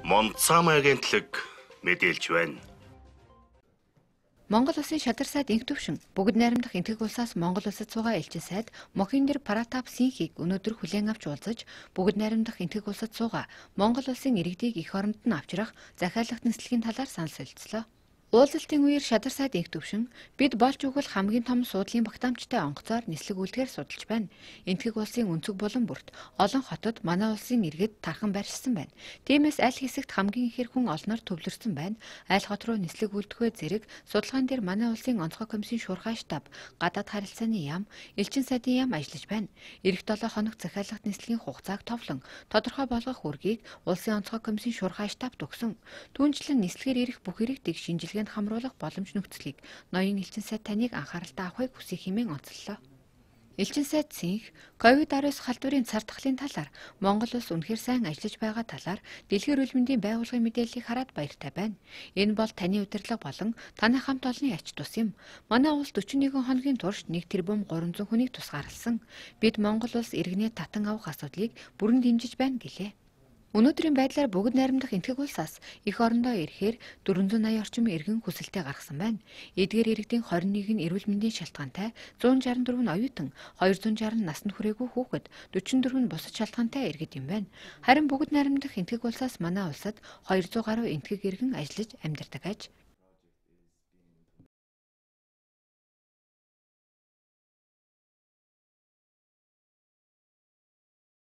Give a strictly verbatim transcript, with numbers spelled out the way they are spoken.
Монцам агентлаг мэдээлж байна. Монгол улсын шадар сайд инх төвшин бүгд найрамдах энтгэг улсаас Монгол улсад суугаа элчин сайд Мохиндэр Пратап Синхийг өнөөдөр хүлээн авч уулзаж бүгд найрамдах энтгэг улсад суугаа Монгол улсын иргэдийг эх оронд нь авчрах захиалгат нислэгийн талаар санал солилцлоо. Уулзалтын үеэр шадар сайд инх төвшин бид болж өгвөл хамгийн том суудлын багтаамжтай онгоцоор нислэг үйлдгээр судалж байна. Энтгэг улсын өнцөг булан бүрт олон хотод манай улсын иргэд тархан барьсан байна. Тиймээс аль хэсэгт хамгийн ихэр хүн олноор төвлөрсөн байна. Аль хот руу нислэг үйлдвэхээ зэрэг судалгаан дээр манай улсын онцгой комиссийн шуурхай штаб, гадаад харилцааны яам, элчин сайдын яам ажиллаж байна. Ирэх долоо хоног захиалгат нислэгийн хугацааг товлон тодорхой болгох үргийг улсын онцгой комиссийн шуурхай штаб өгсөн. Түүнчлэн нислэгээр ирэх бүх иргэдийг шинжилгээнд хамруулах боломж нөхцөлийг ноён элчин сайд таныг анхааралтай авахыг хүсэх хэмээн онцоллоо. Элчин сайд Синх ковид дөрвөн халдварын цар тахлын талаар Монгол улс үнэхээр сайн ажиллаж байгаа талаар Дэлхийн эрүүл мэндийн байгууллагын мэдээллийг хараад баяртай байна. Энэ бол таны удирдлага болон таны хамт олонний ач тус юм. Манай улс дөрвөн нэгэн хоногийн турш нэг тэрбум гурван зуун хүнийг тусгаарласан. Бид Монгол улс иргэнээ татан авах асуудлыг бүрэн дэмжиж байна гэлээ. Өнөөдрийн байдлаар бүгд найрамдах энтгэг улсаас эх орондоо ирэхээр дөрвөн зуун аян орчим иргэн хүсэлтэд гаргасан байна. Эдгээр иргэдийн хорин нэг нь эрүүл мэндийн шалтгаантай, зуун шарсан дөрвөн нь оюутан, хоёр зуун шарсан насанд хүрээгүй хүүхэд, дөрвөн дөрвөн нь бусад шалтгаантай иргэд юм байна. Харин бүгд найрамдах энтгэг улсаас манай улсад хоёр зуун гаруй энтгэг иргэн ажиллаж амьдардаг аж.